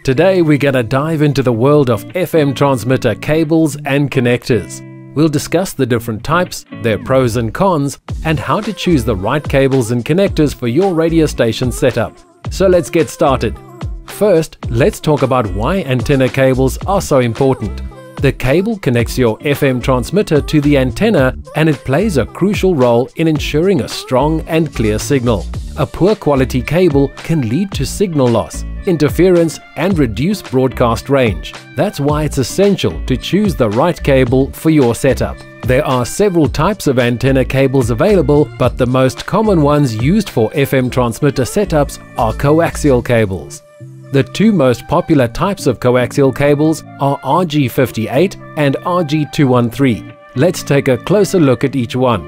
Today we're gonna dive into the world of FM transmitter cables and connectors. We'll discuss the different types, their pros and cons, and how to choose the right cables and connectors for your radio station setup. So let's get started. First, let's talk about why antenna cables are so important. The cable connects your FM transmitter to the antenna, and it plays a crucial role in ensuring a strong and clear signal. A poor quality cable can lead to signal loss, interference, and reduced broadcast range. That's why it's essential to choose the right cable for your setup. There are several types of antenna cables available, but the most common ones used for FM transmitter setups are coaxial cables. The two most popular types of coaxial cables are RG58 and RG213. Let's take a closer look at each one.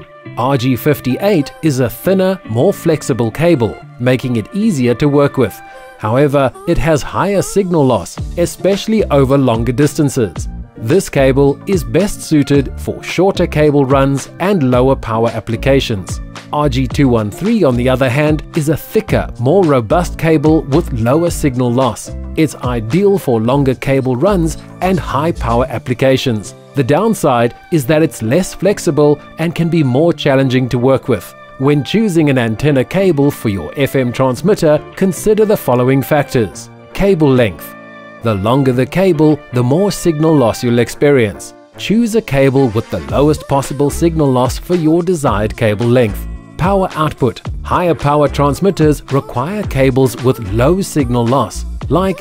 RG58 is a thinner, more flexible cable, making it easier to work with. However, it has higher signal loss, especially over longer distances. This cable is best suited for shorter cable runs and lower power applications. RG213, on the other hand, is a thicker, more robust cable with lower signal loss. It's ideal for longer cable runs and high power applications. The downside is that it's less flexible and can be more challenging to work with. When choosing an antenna cable for your FM transmitter, consider the following factors. Cable length. The longer the cable, the more signal loss you'll experience. Choose a cable with the lowest possible signal loss for your desired cable length. Power output. Higher power transmitters require cables with low signal loss, like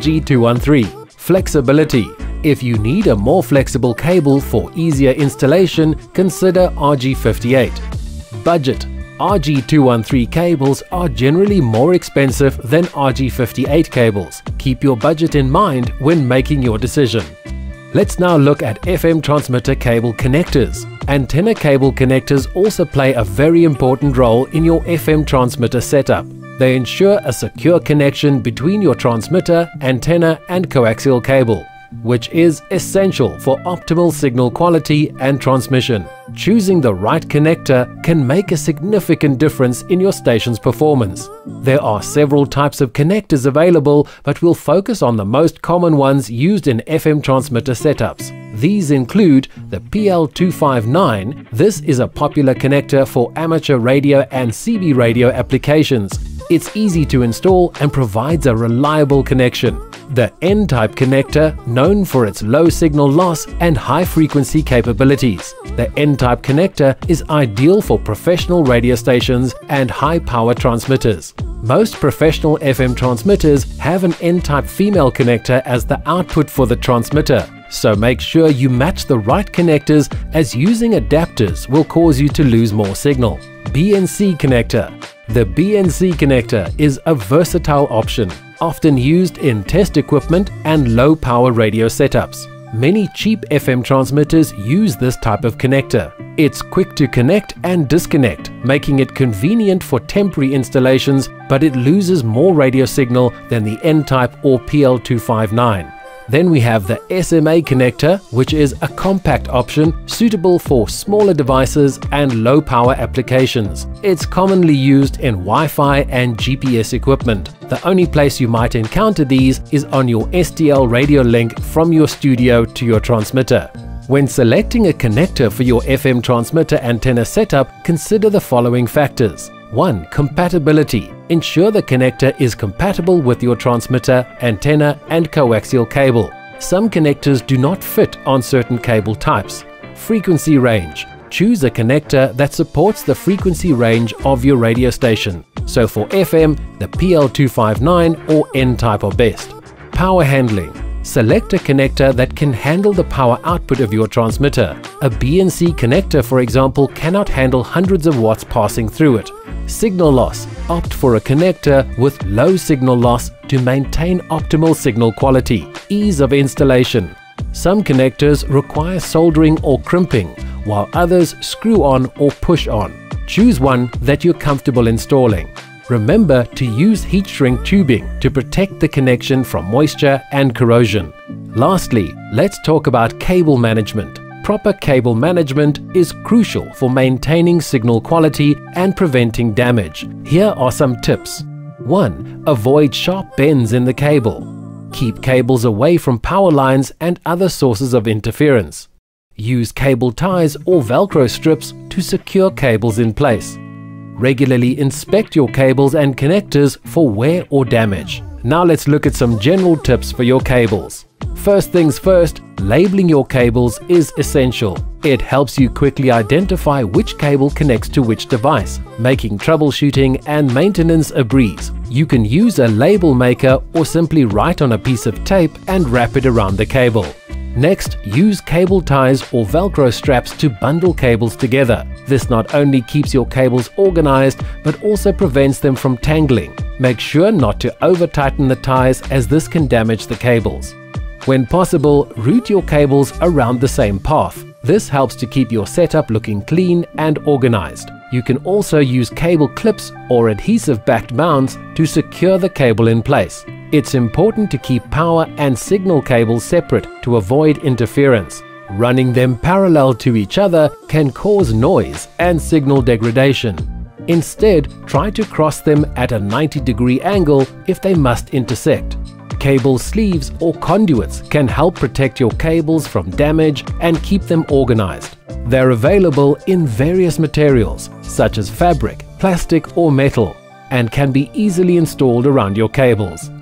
RG213. Flexibility. If you need a more flexible cable for easier installation, consider RG58. Budget. RG213 cables are generally more expensive than RG58 cables. Keep your budget in mind when making your decision. Let's now look at FM transmitter cable connectors. Antenna cable connectors also play a very important role in your FM transmitter setup. They ensure a secure connection between your transmitter, antenna, and coaxial cable, which is essential for optimal signal quality and transmission. Choosing the right connector can make a significant difference in your station's performance. There are several types of connectors available, but we'll focus on the most common ones used in FM transmitter setups. These include the PL259. This is a popular connector for amateur radio and CB radio applications. It's easy to install and provides a reliable connection. The N-type connector, known for its low signal loss and high frequency capabilities. The N-type connector is ideal for professional radio stations and high power transmitters. Most professional FM transmitters have an N-type female connector as the output for the transmitter, so make sure you match the right connectors, as using adapters will cause you to lose more signal. BNC connector. The BNC connector is a versatile option, often used in test equipment and low power radio setups. Many cheap FM transmitters use this type of connector. It's quick to connect and disconnect, making it convenient for temporary installations, but it loses more radio signal than the N-type or PL259. Then we have the SMA connector, which is a compact option suitable for smaller devices and low power applications. It's commonly used in Wi-Fi and GPS equipment. The only place you might encounter these is on your STL radio link from your studio to your transmitter. When selecting a connector for your FM transmitter antenna setup, consider the following factors. 1. Compatibility. Ensure the connector is compatible with your transmitter, antenna, and coaxial cable. Some connectors do not fit on certain cable types. Frequency range. Choose a connector that supports the frequency range of your radio station. So for FM, the PL259 or N-type are best. Power handling. Select a connector that can handle the power output of your transmitter. A BNC connector, for example, cannot handle hundreds of watts passing through it. Signal loss. Opt for a connector with low signal loss to maintain optimal signal quality. Ease of installation. Some connectors require soldering or crimping, while others screw on or push on. Choose one that you're comfortable installing. Remember to use heat shrink tubing to protect the connection from moisture and corrosion. Lastly, let's talk about cable management. Proper cable management is crucial for maintaining signal quality and preventing damage. Here are some tips. 1. Avoid sharp bends in the cable. Keep cables away from power lines and other sources of interference. Use cable ties or Velcro strips to secure cables in place. Regularly inspect your cables and connectors for wear or damage. Now let's look at some general tips for your cables. First things first, labeling your cables is essential. It helps you quickly identify which cable connects to which device, making troubleshooting and maintenance a breeze. You can use a label maker or simply write on a piece of tape and wrap it around the cable. Next, use cable ties or Velcro straps to bundle cables together. This not only keeps your cables organized, but also prevents them from tangling. Make sure not to over-tighten the ties, as this can damage the cables. When possible, route your cables around the same path. This helps to keep your setup looking clean and organized. You can also use cable clips or adhesive-backed mounts to secure the cable in place. It's important to keep power and signal cables separate to avoid interference. Running them parallel to each other can cause noise and signal degradation. Instead, try to cross them at a 90-degree angle if they must intersect. Cable sleeves or conduits can help protect your cables from damage and keep them organized. They're available in various materials such as fabric, plastic or metal, and can be easily installed around your cables.